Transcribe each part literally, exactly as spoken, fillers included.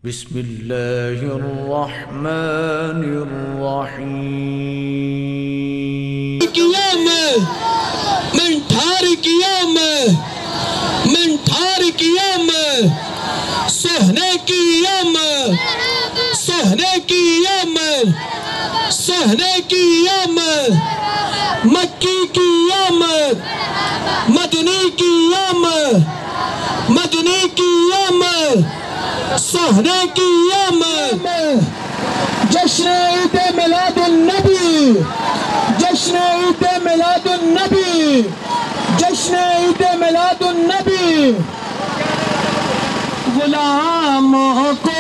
بسم الله الرحمن الرحيم. قیامت من ٹھار قیامت من ٹھار قیامت سہنے کی قیامت سہنے کی قیامت سہنے کی قیامت مکی کی قیامت مدنی کی قیامت مدنی کی قیامت سہنے کی قیامت جشن عید میلاد النبی جشن عید میلاد النبی جشن عید میلاد النبی غلاموں کو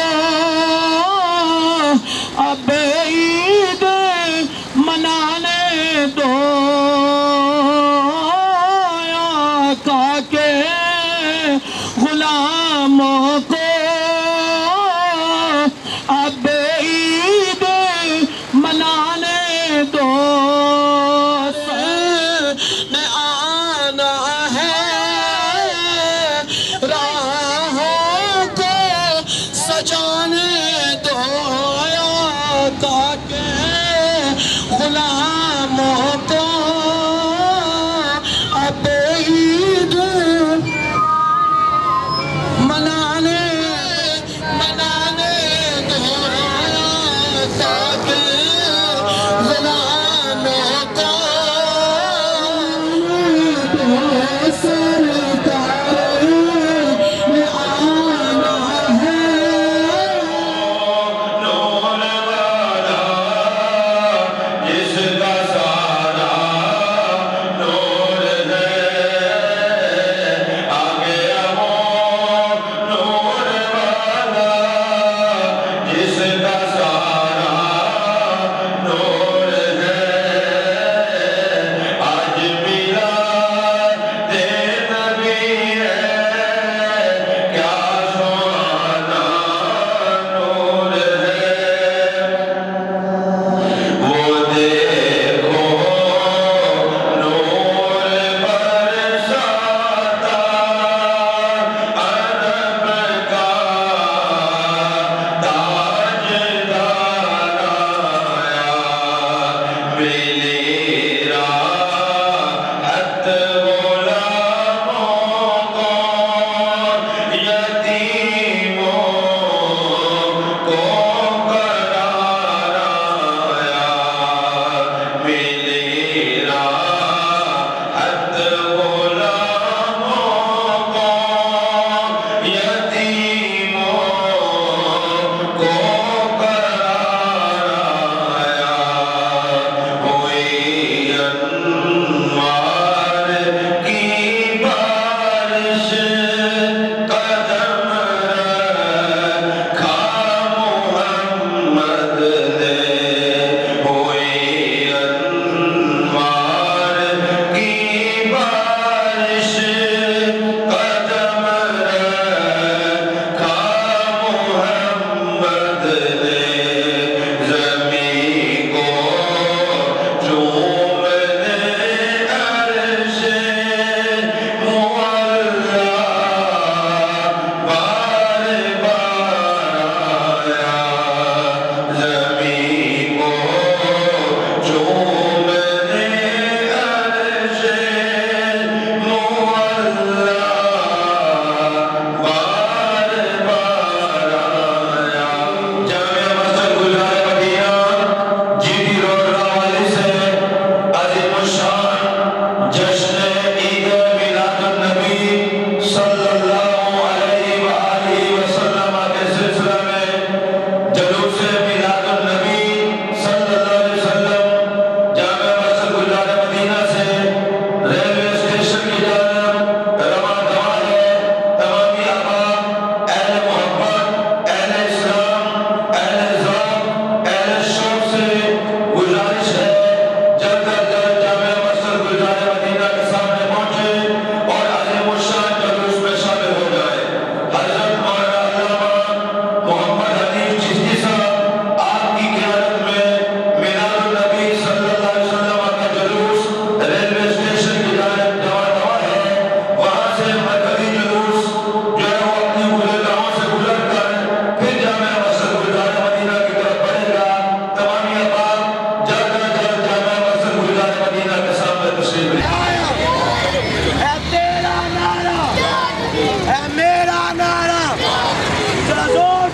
اب عید منانے دو آقا کے غلاموں کو اب عید منانے دو نے آنا ہے راہوں کو سجانے دو آقا کے غلاموں کو اب عید منانے منانے دو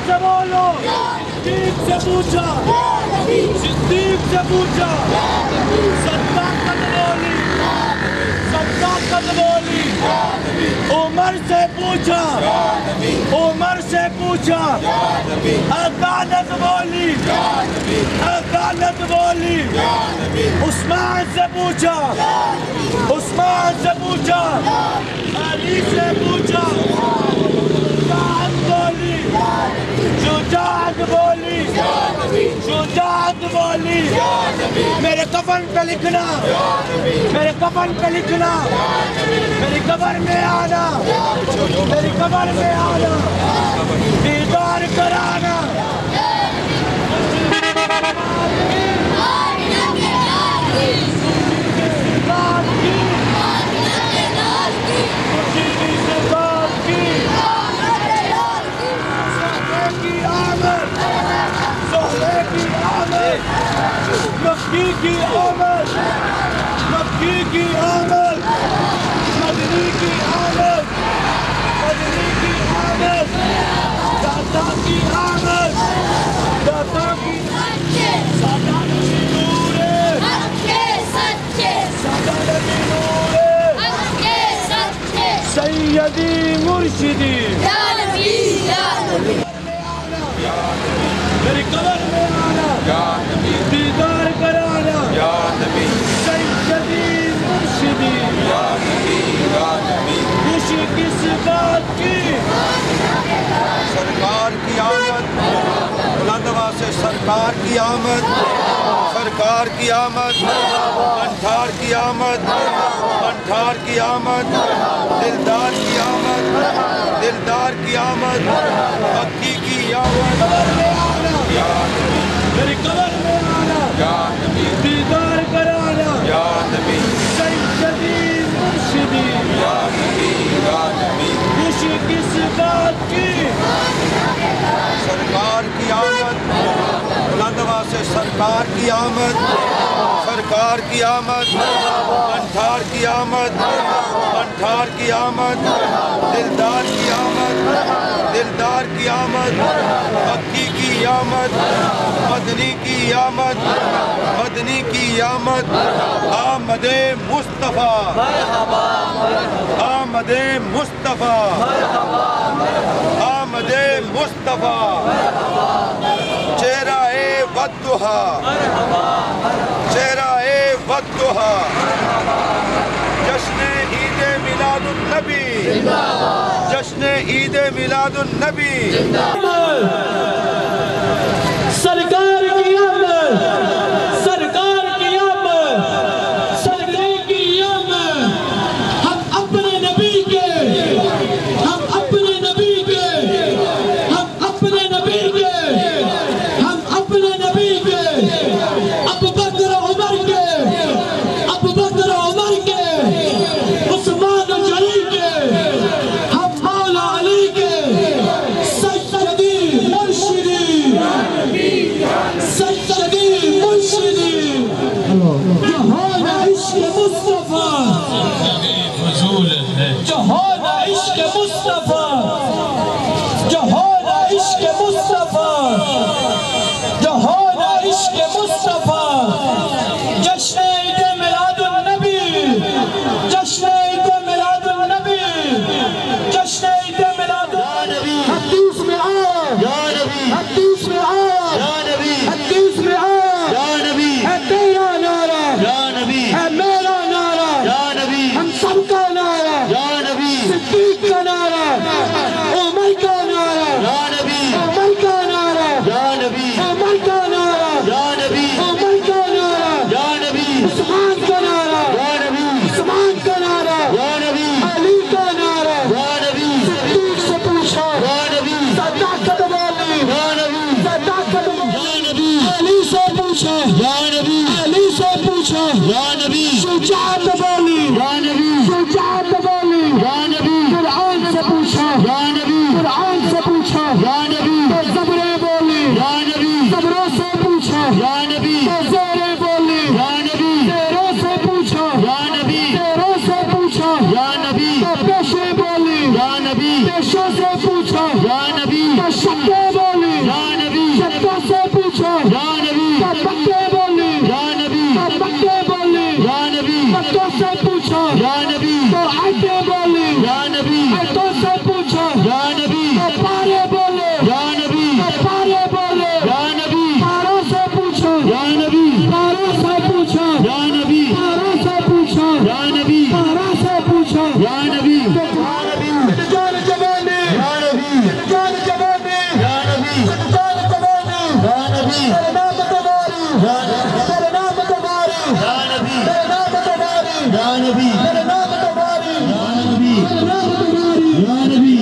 سے بولو صدیق سے پوچھا صدیق سے پوچھا صداقت بولی صداقت بولی عمر سے پوچھا عمر سے پوچھا عدالت بولی عدالت بولی عثمان سے پوچھا عثمان سے پوچھا علی سے پوچھا شجاعت بولی شجاعت بولی شجاعت بولی میرے کفن پہ لکھنا میرے کفن پہ لکھنا میری قبر میں آنا میری قبر میں آنا دیدار کرانا مکی کی آمد مکی کی آمد مدنی کی آمد مدنی کی آمد داتا کی آمد داتا کی سادہ نبی نور سادہ نبی نور سیدی مرشدی میری قبر میں آنا دیدار کرانا سیدی مرشدی خوشی کس بات کی سرکار کی آمد بلند آواز سے سرکار کی آمد سرکار کی آمد انٹھار کی آمد انٹھار کی آمد دلدار کی آمد دلدار کی آمد مکی کی آمد میری قبر میں آنا دیدار کرانا سیدی مرشدی خوشی کس بات کی سرکار کی آمد بلند آواز سے سرکار کی آمد سرکار کی آمد انٹھار کی آمد انٹھار کی آمد دلدار کی آمد دلدار کی آمد مکی کی آمد مدنی کی آمد مدنی کی آمد آمد مصطفیٰ آمد مصطفیٰ آمد مصطفیٰ چہرہ والضحیٰ چہرہ والضحیٰ جشن عید میلاد النبی جشن عید میلاد النبی سرکار کی آمد سرکار کی آمد سرکار کی آمد ہم اپنے نبی کے ہم اپنے نبی کے ہم اپنے نبی کے ہم اپنے نبی کے ابو بکر عمر کے ابو بکر عمر کے عثمان علی کے ہم مولا علی کے سیدی مرشدی سیدی مرشدی جہان عشق مصطفیٰ جہان عشق مصطفیٰ جہان عشق مصطفیٰ جہان عشق مصطفیٰ جشن عید میلاد النبی جشن عید میلاد النبی جشن عید میلاد النبی حدیث میں آ یا نبی حدیث میں آ یا نبی حدیث میں آ یا نبی ہے تیرا نعرہ یا نبی ہے میرا نعرہ یا نبی ہم سب کا نعرہ یا نبی صدیق کا نعرہ عمر کا نعرہ یا نبی عمر کا نعرہ یا نبی عمر کا نعرہ یا نبی عمر کا نعرہ یا نبی عثمان کا نعرہ یا نبی عثمان کا نعرہ یا نبی علی کا نعرہ یا نبی صدیق سے پوچھا یا نبی صداقت بولی یا نبی صداقت بولی یا نبی علی سے پوچھا یا نبی علی سے پوچھا یا نبی شجاعت بولی یا نبی شجاعت بولی یا نبی قرآن سے پوچھا یا نبی قرآن سے پوچھا یا نبی صبریں بولی یا نبی صبروں سے پوچھا یا نبی زوریں بولی یا نبی زوروں سے پوچھا یا نبی زوروں سے پوچھا یا نبی پیشے بولی یا نبی پیشوں سے پوچھا یا نبی شکے بولی تیرے نام تمہاری تیرے نام تمہاری یا نبی تیرے نام تمہاری یا نبی تیرے نام تمہاری یا نبی تیرے نام تمہاری یا نبی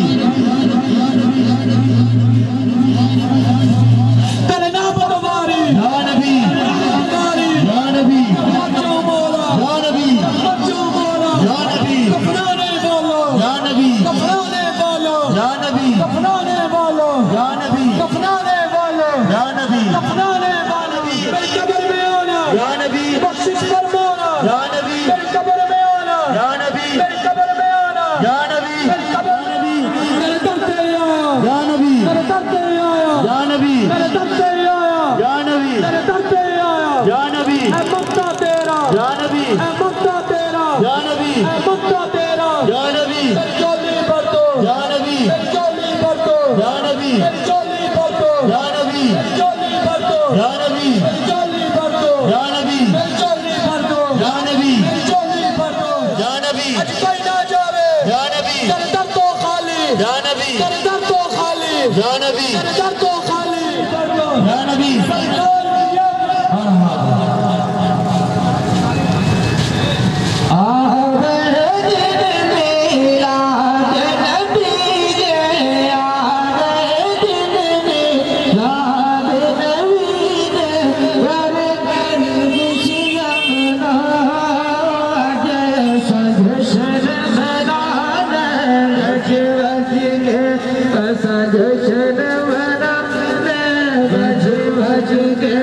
تیرے نام تمہاری یا نبی تمہاری یا نبی بچوں مولا یا نبی بچوں مولا یا نبی کفنانے والو یا نبی کفنانے والو یا نبی کفنانے والو یا نبی کفنانے والو یا نبی کفنانے والو میری قبر میں آنا یا نبی بخشش فرمانا یا نبی میری قبر میں آنا یا نبی میری قبر میں آنا یا نبی میری قبر میں آنا میرے در سے آیا یا نبی میرے در سے آیا یا نبی میرے در سے آیا یا نبی میرے در سے آیا یا نبی اے مقتا تیرا یا نبی اے مقتا تیرا یا نبی اے مقتا تیرا یا نبی چولی پر دو یا نبی چولی پر دو یا نبی چولی پر دو یا نبی چولی پر دو یا نبی چولی پر دو یا نبی چولی پر دو یا نبی چولی پر دو یا نبی اج کوئی نہ جاوے یا نبی تیرے در تو خالی یا نبی تیرے در تو خالی یا نبی تیرے در تو خالی یا نبی جشن منانے بج بج کے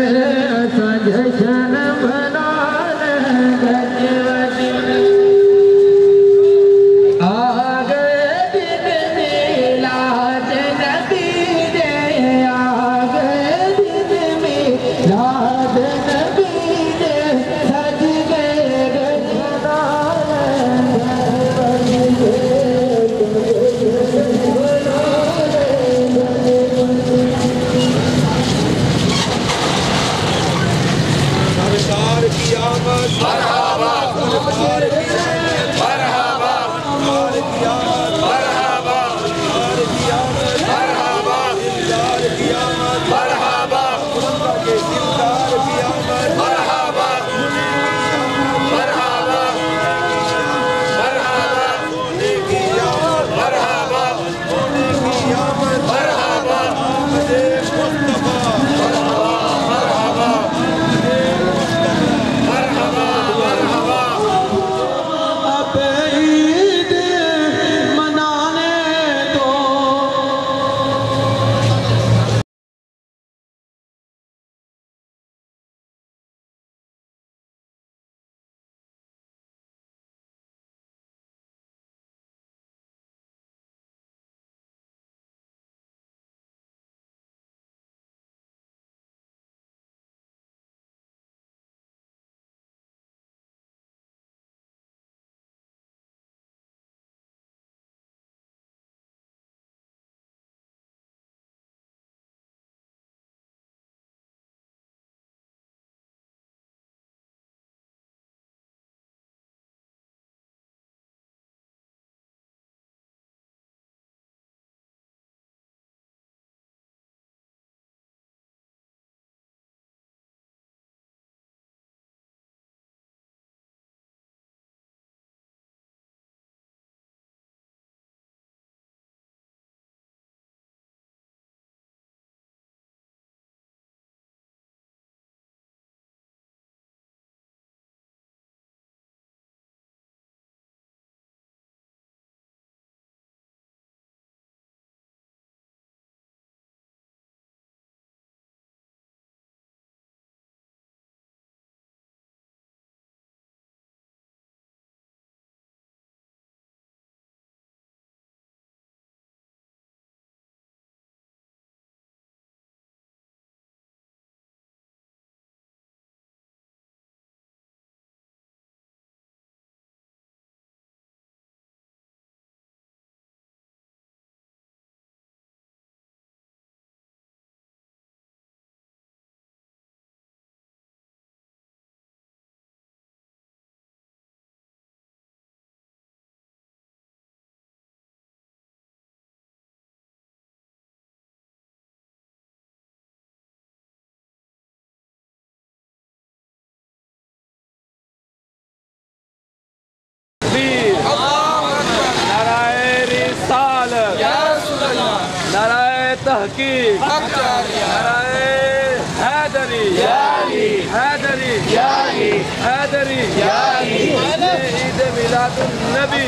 حیدری حیدری حیدری عید میلاد النبی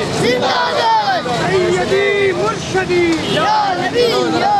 سیدی مرشدی یا نبی یا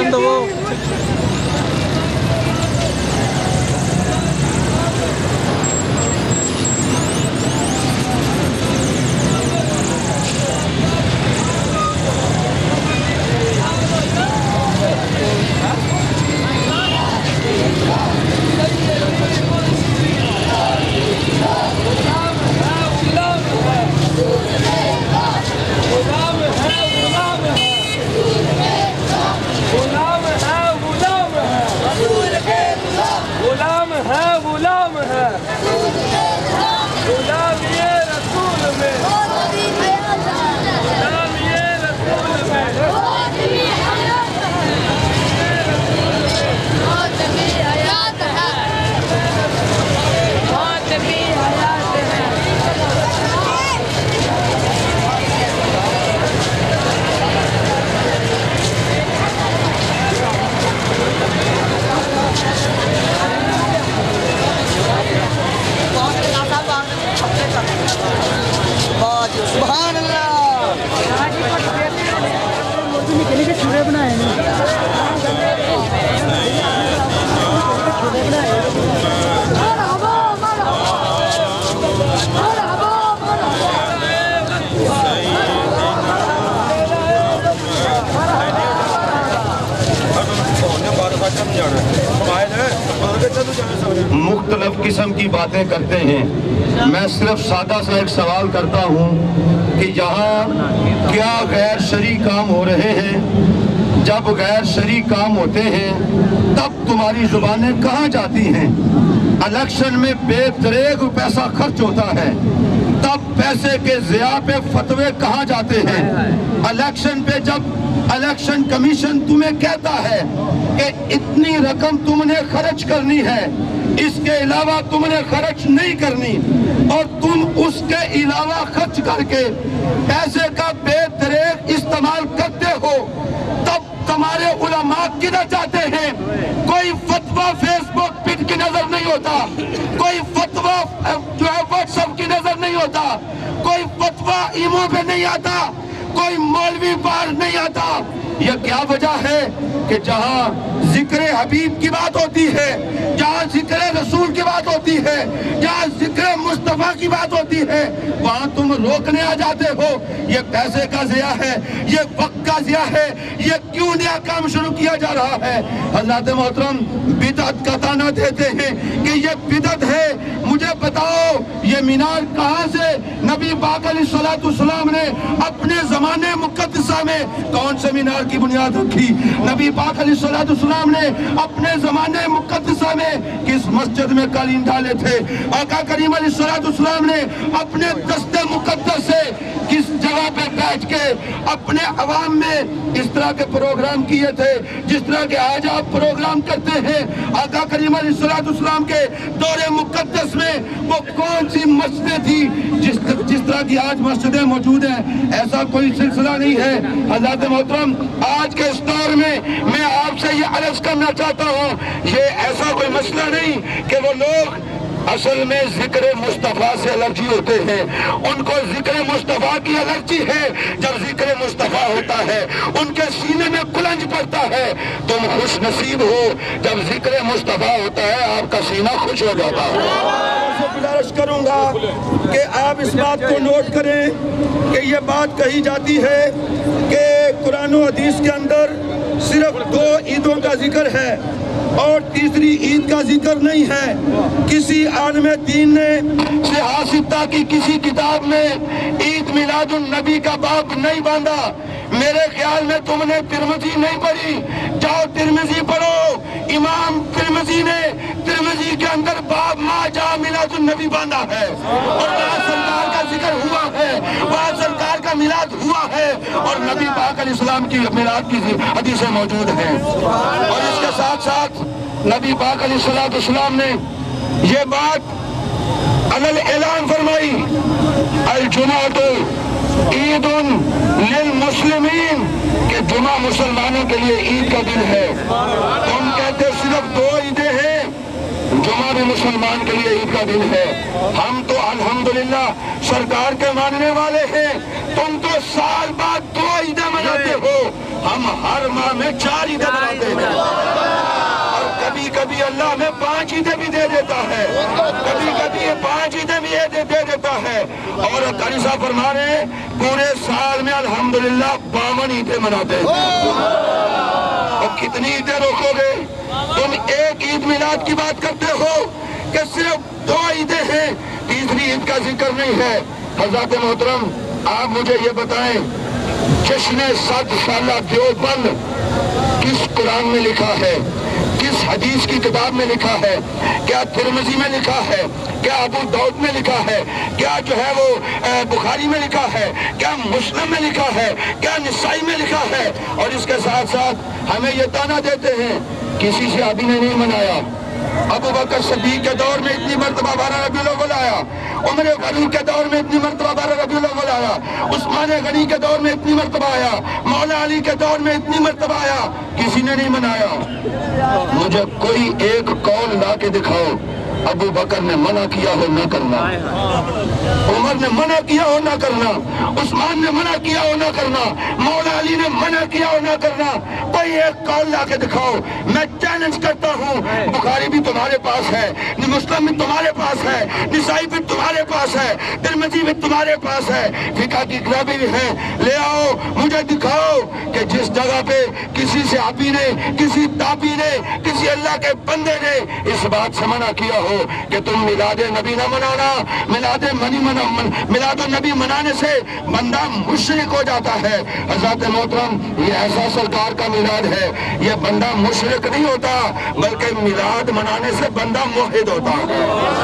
مختلف قسم کی باتیں کرتے ہیں. میں صرف سادہ سا ایک سوال کرتا ہوں کہ یہاں کیا غیر شرعی کام ہو رہے ہیں؟ جب غیر شرعی کام ہوتے ہیں تب تمہاری زبانیں کہاں جاتی ہیں؟ الیکشن میں بے دریغ پیسہ خرچ ہوتا ہے تب پیسے کے ضیاع پہ فتوے کہاں جاتے ہیں؟ الیکشن پہ جب الیکشن کمیشن تمہیں کہتا ہے کہ اتنی رقم تم نے خرچ کرنی ہے، اس کے علاوہ تم نے خرچ نہیں کرنی، اور تم اس کے علاوہ خرچ کر کے پیسے کا بے دریغ استعمال کرتے ہو، تب تمہارے علماء کدھر جاتے ہیں؟ کوئی فتویٰ فیس بک پہ کی نظر نہیں ہوتا، کوئی فتویٰ جو ہے واٹس ایپ کی نظر نہیں ہوتا، کوئی فتویٰ ایمو پہ نہیں آتا، کوئی مولوی پار نہیں آتا. یہ کیا وجہ ہے کہ جہاں ذکر حبیب کی بات ہوتی ہے، جہاں ذکر رسول کی بات ہوتی ہے، جہاں ذکر مصطفیٰ کی بات ہوتی ہے، وہاں تم روکنے آ جاتے ہو. یہ پیسے کا ضیاع ہے، یہ وقت کا ضیاع ہے. یہ کیوں نیا کام شروع کیا جا رہا ہے؟ حضرات محترم بدعت کا تانا دیتے ہیں کہ یہ بدعت ہے. مجھے بتاؤ یہ مینار کہاں سے نبی پاک علیہ السلام نے اپنے زمانے مقدسہ میں کون سے مینار کی بنیاد رکھی؟ نبی پاک علیہ السلام نے اپنے زمانے مقدسہ میں کس مسجد میں قالین ڈالے تھے؟ آقا کریم علیہ السلام نے اپنے دست مقدس سے کس جگہ پہ بیٹھ کے اپنے عوام میں اس طرح کے پروگرام کیے تھے جس طرح کے آج آپ پروگرام کرتے ہیں؟ آقا کریم علیہ السلام کے دور مقدس میں وہ کون سی مسجدیں تھی جس جس طرح کی آج مسجدیں موجود ہیں؟ ایسا کوئی سلسلہ نہیں ہے. حضرات محترم آج کے اس دور میں میں آپ سے یہ عرض کرنا چاہتا ہوں، یہ ایسا کوئی مسئلہ نہیں کہ وہ لوگ اصل میں ذکر مصطفیٰ سے الرجی ہوتے ہیں. ان کو ذکر مصطفیٰ کی الرجی ہے. جب ذکر مصطفیٰ ہوتا ہے ان کے سینے میں کلنج پڑتا ہے. تم خوش نصیب ہو جب ذکر مصطفیٰ ہوتا ہے آپ کا سینہ خوش ہو جاتا ہے. گزارش کروں گا کہ آپ اس بات کو نوٹ کریں کہ یہ بات کہی جاتی ہے کہ قرآن و حدیث کے اندر صرف دو عیدوں کا ذکر ہے اور تیسری عید کا ذکر نہیں ہے. کسی عالم دین نے سیاہ ستہ کی کسی کتاب میں عید میلاد النبی کا باب نہیں باندھا. میرے خیال میں تم نے ترمذی نہیں پڑھی، جاؤ ترمذی پڑھو. امام ترمذی نے ترمذی کے اندر باب ما جاء میلاد النبی باندھا ہے اور وہاں سرکار کا ذکر ہوا ہے، وہاں سرکار کا میلاد ہوا ہے اور نبی پاک علیہ السلام کی میلاد کی حدیثیں موجود ہیں. اور اس کے ساتھ ساتھ نبی پاک علیہ السلام نے یہ بات علل اعلان فرمائی، الجمعۃ عید للمسلمین، کہ جمعہ مسلمانوں کے لیے عید کا دن ہے. تم کہتے صرف دو عیدیں ہیں، جمعہ بھی مسلمان کے لیے عید کا دن ہے. ہم تو الحمدللہ سرکار کے ماننے والے ہیں. تم تو سال بعد دو عیدیں مناتے ہو، ہم ہر ماہ میں چار عیدیں مناتے ہیں. اور کبھی کبھی اللہ ہمیں پانچ عیدیں بھی دے دیتا ہے، کبھی کبھی یہ پانچ عیدیں بھی دے دیتا ہے. اور قاری صاحب فرما رہے ہیں پورے سال میں الحمدللہ باون عیدیں مناتے ہیں. اور کتنی عیدیں روکو گے؟ تم ایک عید میلاد کی بات کرتے ہو کہ صرف دو عیدیں ہیں، تیسری عید کا ذکر نہیں ہے. حضرات محترم آپ مجھے یہ بتائیں، جشن صد سالہ دیوبند کس قرآن میں لکھا ہے؟ کس حدیث کی کتاب میں لکھا ہے؟ کیا ترمذی میں لکھا ہے؟ کیا ابو داؤد میں لکھا ہے؟ کیا جو ہے وہ بخاری میں لکھا ہے؟ کیا مسلم میں لکھا ہے؟ کیا نسائی میں لکھا ہے؟ اور اس کے ساتھ ساتھ ہمیں یہ تانا دیتے ہیں کسی سے ابھی نے نہیں منایا. ابو بکر صدیق کے دور میں اتنی مرتبہ بارہ ربیع الاول آیا، عمر فاروق کے دور میں اتنی مرتبہ بارہ ربیع الاول آیا، عثمان غنی کے دور میں اتنی مرتبہ آیا، مولا علی کے دور میں اتنی مرتبہ آیا، کسی نے نہیں منایا. مجھے کوئی ایک قول لا کے دکھاؤ ابو بکر نے منع کیا ہو نہ کرنا، عمر نے منع کیا ہو نہ کرنا، عثمان نے منع کیا ہو نہ کرنا، مولا علی نے منع کیا ہو نہ کرنا. کوئی ایک قول لا کے دکھاؤ. میں چیلنج کرتا ہوں، بخاری بھی تمہارے پاس ہے، مسلم بھی تمہارے پاس ہے، نسائی بھی تمہارے پاس ہے، ترمذی بھی تمہارے پاس ہے، فقہ کی کتابیں بھی ہیں. لے آؤ مجھے دکھاؤ کہ جس جگہ پہ کسی صحابی نے، کسی تابعی نے، کسی اللہ کے بندے نے اس بات سے منع کیا ہو کہ تم میلاد نبی نہ منانا. میلاد منی منا میلاد النبی منانے سے بندہ مشرک ہو جاتا ہے. حضرات محترم یہ ایسا سرکار کا میلاد ہے، یہ بندہ مشرک نہیں ہوتا بلکہ میلاد منانے سے بندہ موحد ہوتا ہے.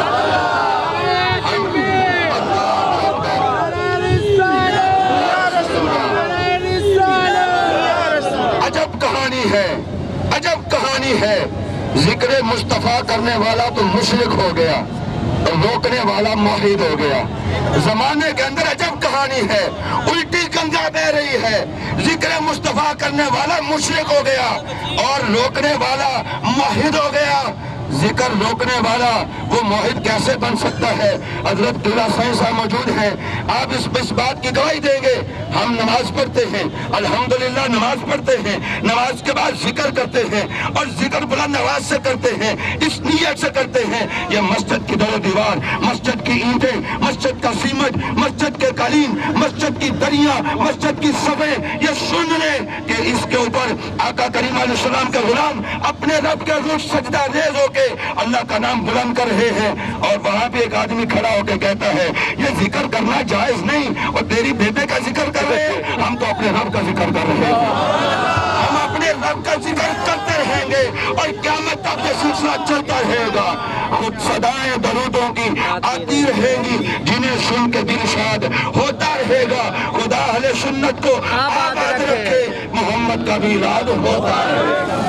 عجب کہانی ہے، عجب کہانی ہے. ذکر مصطفیٰ کرنے والا تو مشرک ہو گیا، روکنے والا موحد ہو گیا. زمانے کے اندر عجب کہانی ہے، الٹی گنگا بہ رہی ہے. ذکر مصطفیٰ کرنے والا مشرک ہو گیا اور روکنے والا موحد ہو گیا. ذکر روکنے والا وہ موحد کیسے بن سکتا ہے؟ حضرت قلعہ سائیں صاحب موجود ہیں، آپ اس اس بات کی گواہی دیں گے. ہم نماز پڑھتے ہیں، الحمدللہ نماز پڑھتے ہیں، نماز کے بعد ذکر کرتے ہیں اور ذکر بلند آواز سے کرتے ہیں، اس نیت سے کرتے ہیں. یہ مسجد کی در و دیوار، مسجد کی اینٹیں، مسجد کا سیمنٹ، مسجد کے قالین، مسجد کی دریاں، مسجد کی صفیں، یہ سن لیں کہ اس کے اوپر آقا کریم علیہ السلام کے غلام اپنے رب کے روح سجدہ ریز ہو کے اللہ کا نام بلند کر رہے ہیں. اور وہاں پہ ایک آدمی کھڑا ہو کے کہتا ہے یہ ذکر کرنا جائز نہیں، اور تیری بیٹے کا ذکر کر رہے ہیں، ہم تو اپنے رب کا ذکر کر رہے ہیں. ہم اپنے رب کا ذکر کرتے رہیں گے اور قیامت تک یہ سلسلہ چلتا رہے گا. خود صدائیں درودوں کی آتی رہیں گی جنہیں سن کے دل شاد ہوتا رہے گا. خدا اہل سنت کو آباد رکھے، محمد کا میلاد ہوتا رہے گا.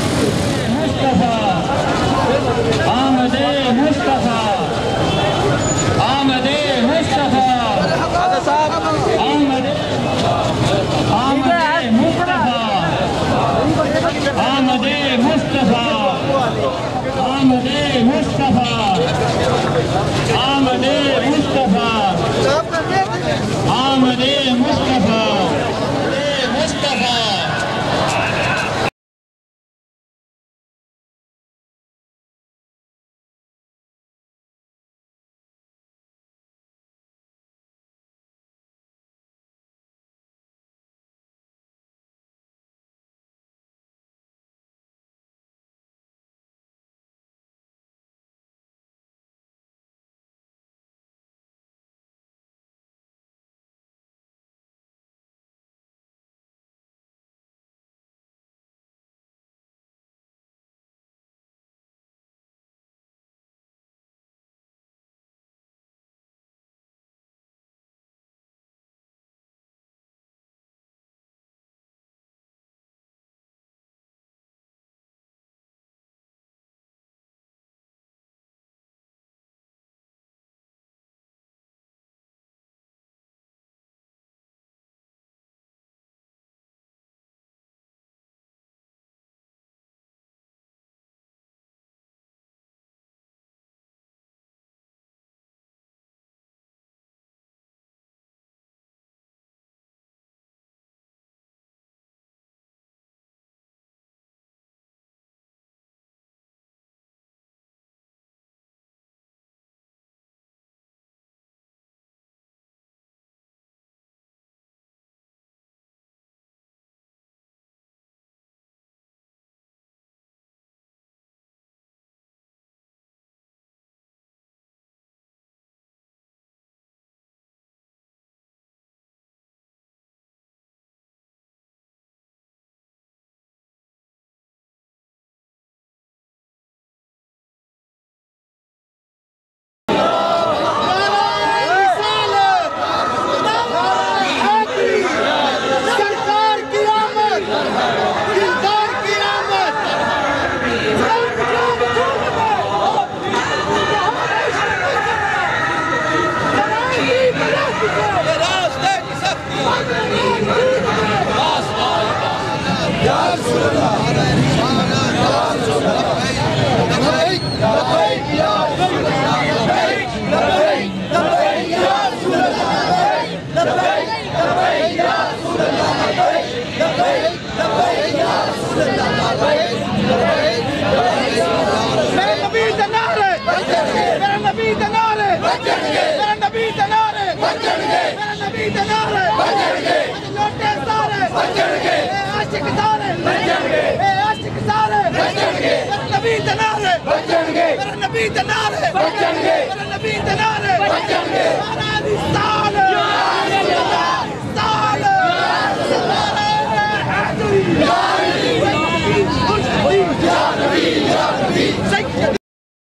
آمد مصطفیٰ، آمد مصطفیٰ، آمد آمد مصطفیٰ، آمد مصطفیٰ، آمد مصطفیٰ، آمد مصطفیٰ، آمد مصطفیٰ. नबी दे नारे बचेंगे, मेरे नबी दे नारे बचेंगे, नारा रिसाल रिसाल नारा हैदरी या नबी या नबी सैयद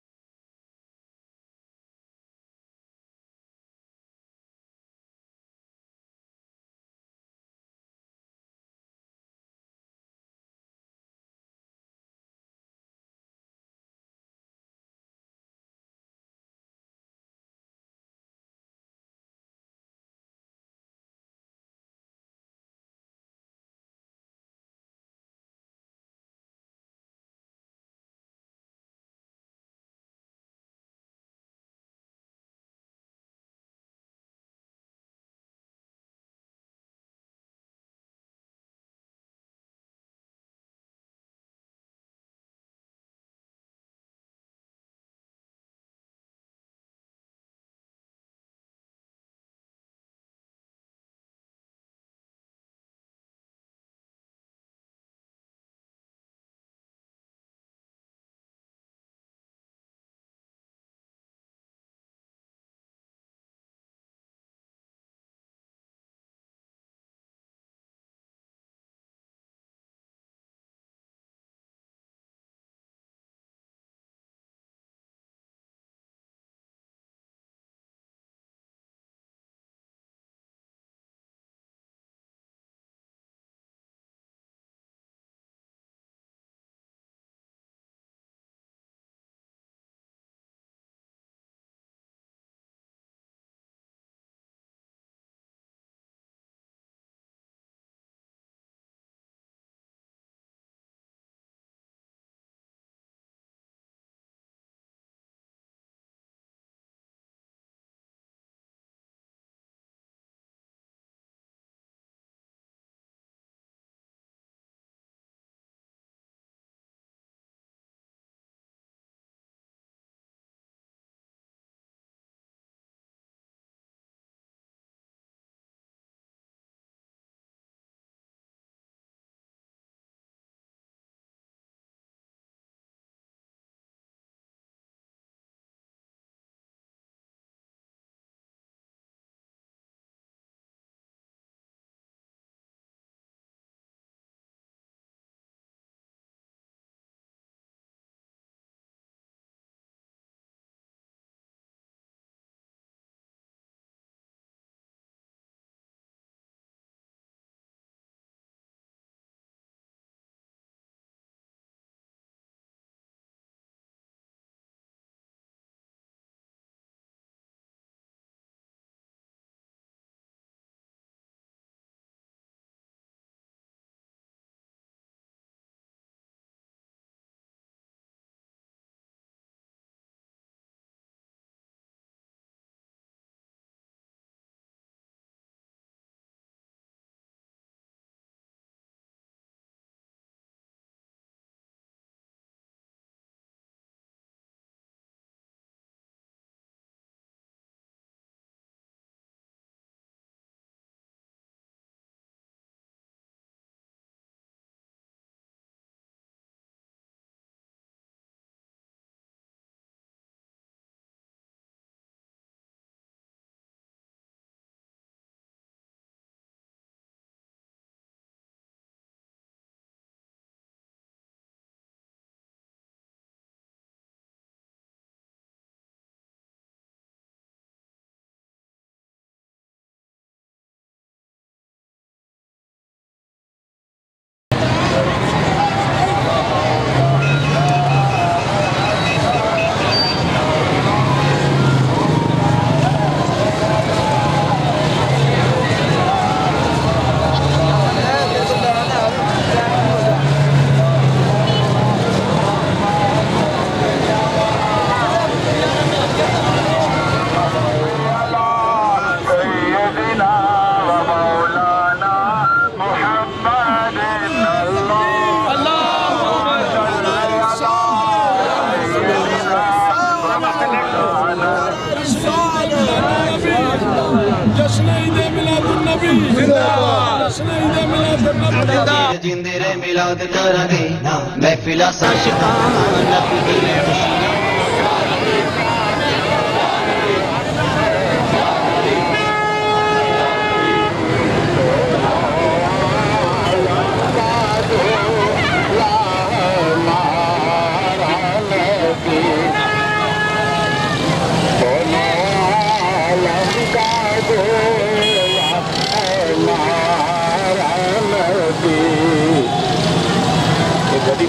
जिंदे रे मिलाद करा दे महफिला साशिकान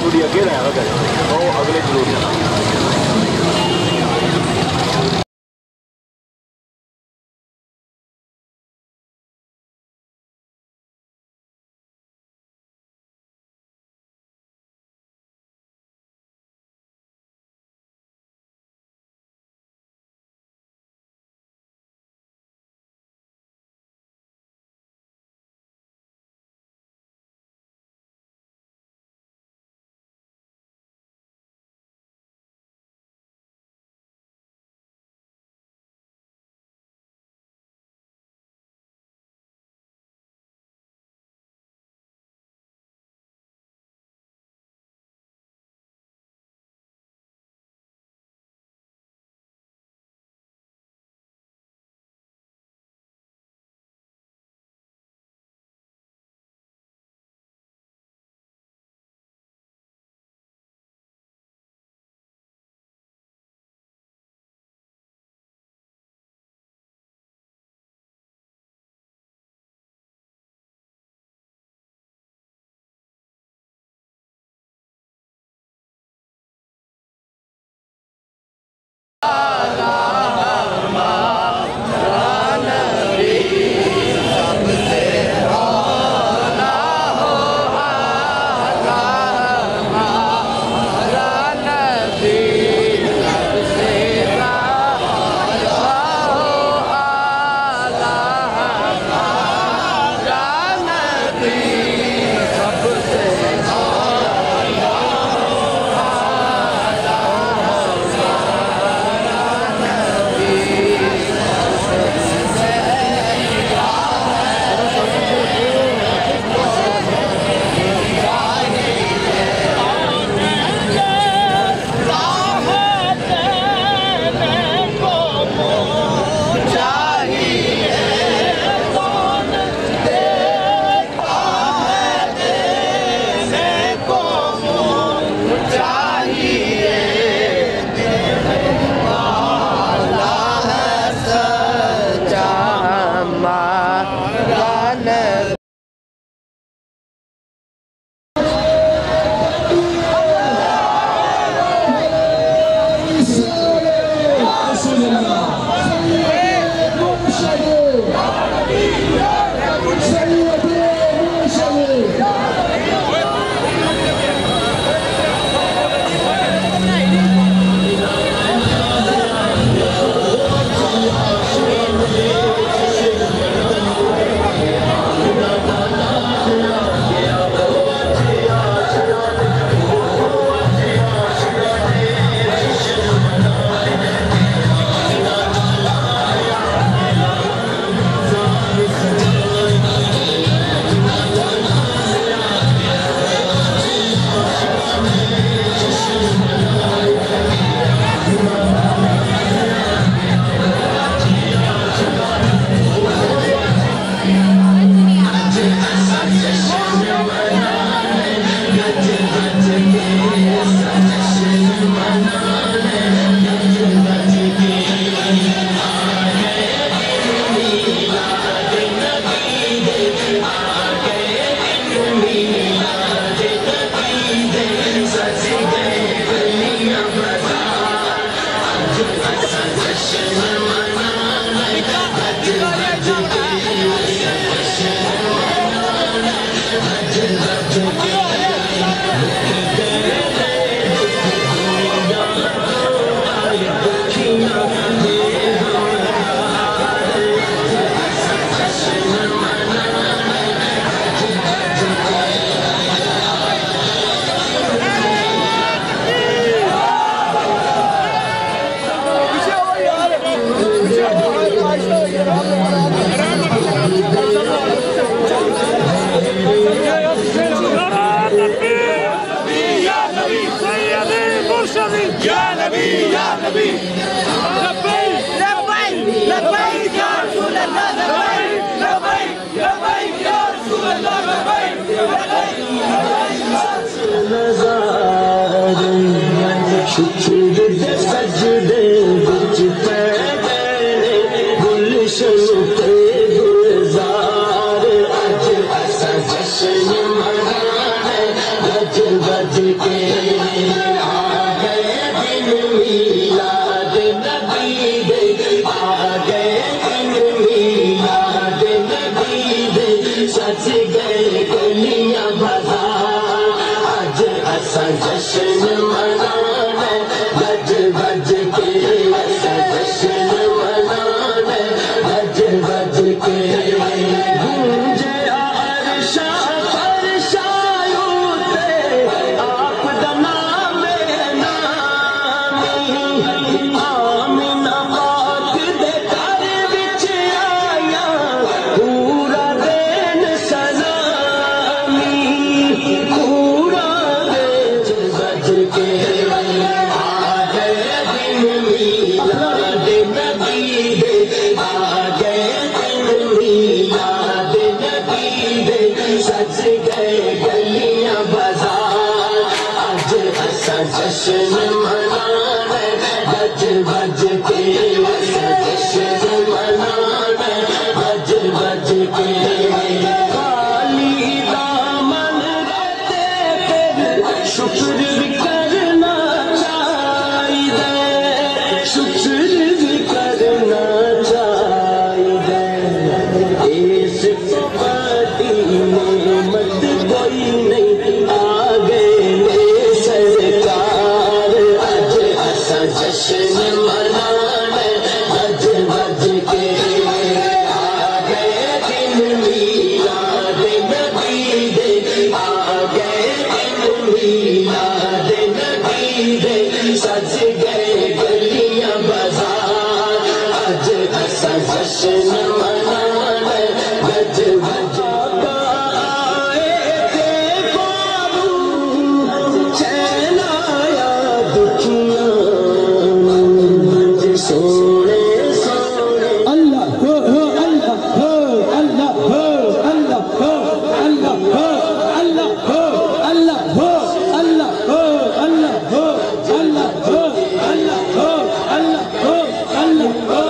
تھوڑی اگے رہا گا وہ اگلے ضرور Baj ke منانا بج بج کے جشن منانا بج بج کے گونجے عرشاں فرشایوں تے آپ دا نام نامی آمینہ پاک دے گھر وچ آیا پورا دین سلامی پورا دین بج کے آ گئے دن میلاد نبی دے آ گئے دن میلاد نبی دے سج گئے گلیاں بازار اج اساں جشن منانا بج بج کے اساں جشن منانا بج بج کے خالی دامن رہتے پھر شکر بھی کرنا چاہیے شکر بھی کرنا چاہیے اس تو بڑی نعمت کوئی نہیں آگے نے سرکار اج اساں جشن منانا بج بج کے آ گئے دن میلاد نبی دے آ گئے دن میلاد نبی دے سج گئے گلیاں بازار اج اساں جشن منانا بج بج آئے تے بارو چین آیا دکھیاں سونے سونے اللہ ہو اللہ ہو اللہ ہو اللہ ہو اللہ ہو اللہ ہو اللہ ہو اللہ ہو اللہ ہو اللہ ہو اللہ ہو اللہ ہو اللہ ہو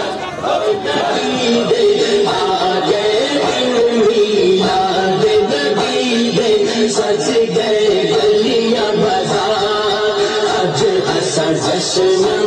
نبی دے آ گئے دن میلاد نبی دے سج گئے گلیاں بازار اج اساں جشن